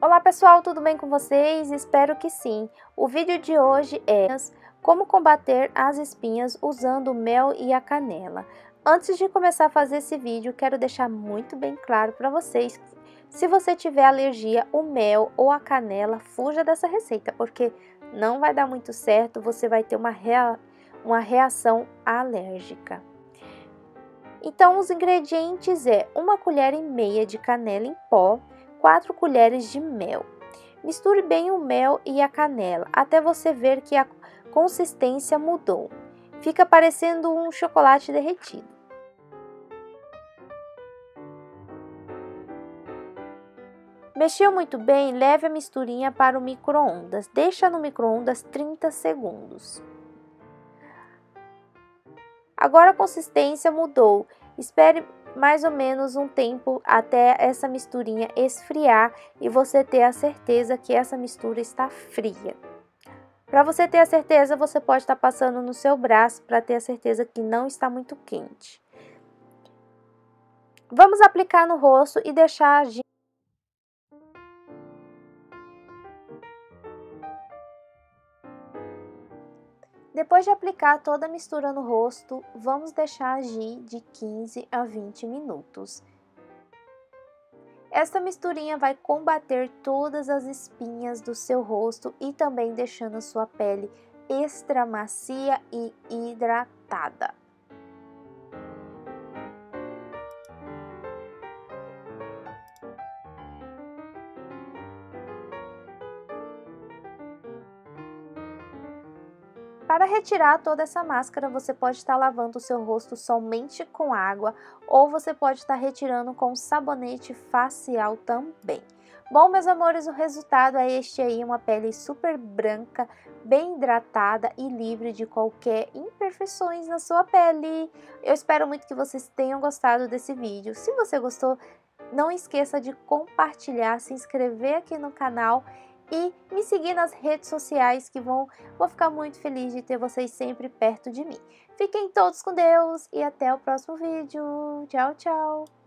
Olá pessoal, tudo bem com vocês? Espero que sim. O vídeo de hoje é como combater as espinhas usando o mel e a canela. Antes de começar a fazer esse vídeo, quero deixar muito bem claro para vocês que se você tiver alergia ao mel ou à canela, fuja dessa receita, porque não vai dar muito certo, você vai ter uma reação alérgica. Então, os ingredientes é 1,5 colher de canela em pó, 4 colheres de mel. Misture bem o mel e a canela, até você ver que a consistência mudou. Fica parecendo um chocolate derretido. Mexeu muito bem, leve a misturinha para o micro-ondas. Deixa no micro-ondas 30 segundos. Agora a consistência mudou. Espere mais ou menos um tempo até essa misturinha esfriar e você ter a certeza que essa mistura está fria. Para você ter a certeza, você pode estar passando no seu braço para ter a certeza que não está muito quente. Vamos aplicar no rosto e deixar agir. Depois de aplicar toda a mistura no rosto, vamos deixar agir de 15 a 20 minutos. Esta misturinha vai combater todas as espinhas do seu rosto e também deixando a sua pele extra macia e hidratada. Para retirar toda essa máscara, você pode estar lavando o seu rosto somente com água ou você pode estar retirando com sabonete facial também. Bom, meus amores, o resultado é este aí, uma pele super branca, bem hidratada e livre de qualquer imperfeições na sua pele. Eu espero muito que vocês tenham gostado desse vídeo. Se você gostou, não esqueça de compartilhar, se inscrever aqui no canal e me seguir nas redes sociais que vou ficar muito feliz de ter vocês sempre perto de mim. Fiquem todos com Deus e até o próximo vídeo. Tchau, tchau!